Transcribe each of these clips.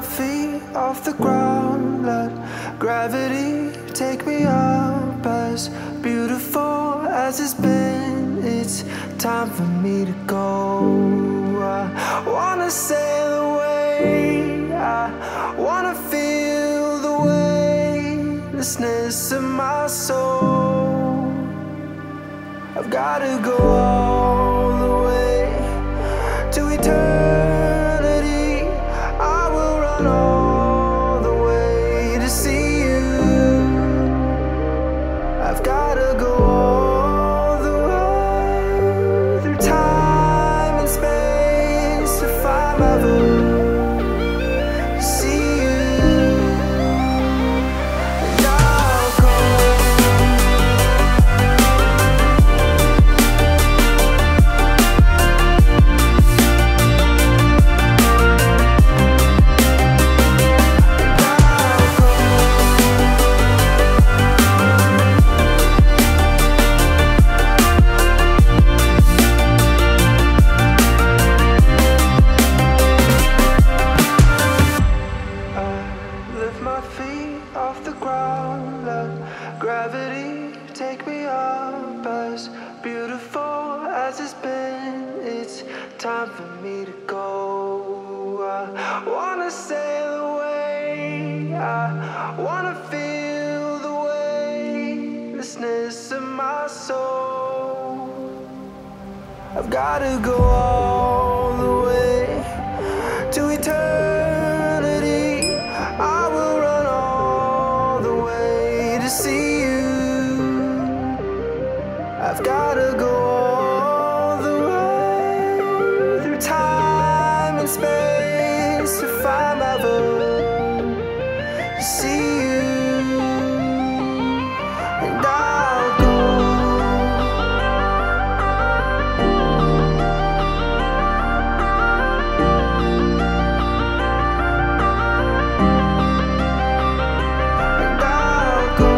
feet off the ground, let gravity take me up. As beautiful as it's been, it's time for me to go. I wanna sail away, I wanna feel the weightlessness of my soul. I've gotta go all the way to eternity. I will run all the way to see you. I've gotta go all the way through time and space to find my voice. Time for me to go. I wanna sail away, I wanna feel the weightlessness of my soul. I've gotta go all the way to eternity. I will run all the way to see you. I've gotta go time and space to find my voice, to see you, and I'll go. And I'll go.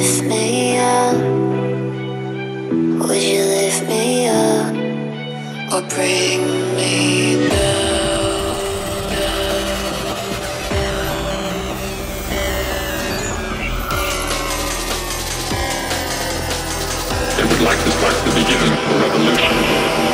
lift me up? Would you lift me up or bring me down? They would like this like the beginning of a revolution.